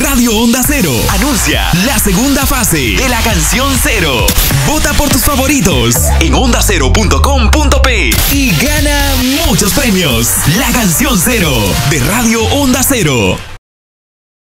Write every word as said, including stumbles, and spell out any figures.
Radio Onda Cero anuncia la segunda fase de la canción Cero. Vota por tus favoritos en onda cero punto com punto pe y gana muchos premios. La canción Cero de Radio Onda Cero.